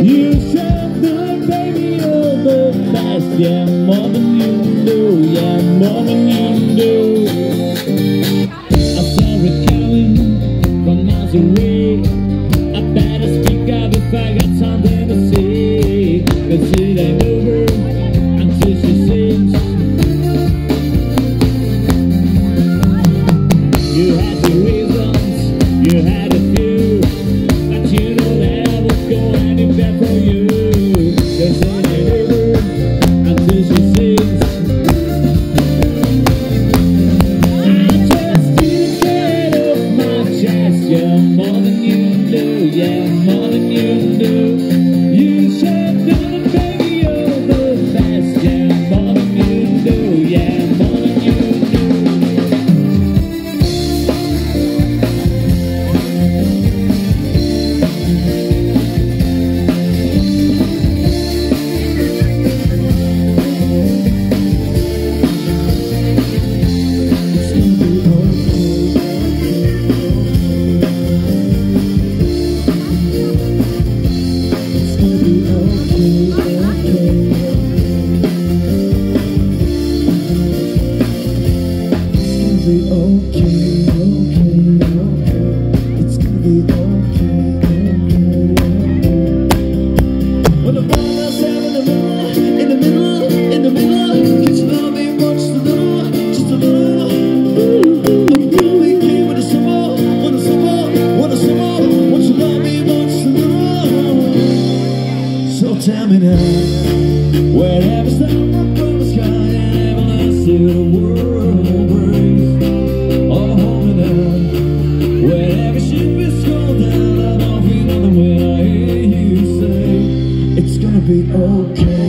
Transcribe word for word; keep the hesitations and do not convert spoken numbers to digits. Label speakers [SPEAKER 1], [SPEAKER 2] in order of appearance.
[SPEAKER 1] You said that, baby, you're the best. Yeah, more than you do. Yeah, more than you do. I saw it coming from miles away. I better speak up if I got something to say. 'Cause it ain't over until she sings. You had the reasons, you had a few, but you know that I was going in there for you. 'Cause it ain't over until she sings. I just need to get off my chest. Yeah, more than you do. Yeah, more than you do. You said that, baby, you're the best. Yeah, more than you do. Yeah, more than you do. Tell me now, wherever's down my from the sky, and everlasting the world brings. Oh, hold me down, wherever ship is going down, I'm off in on the way I hear you say, it's gonna be okay.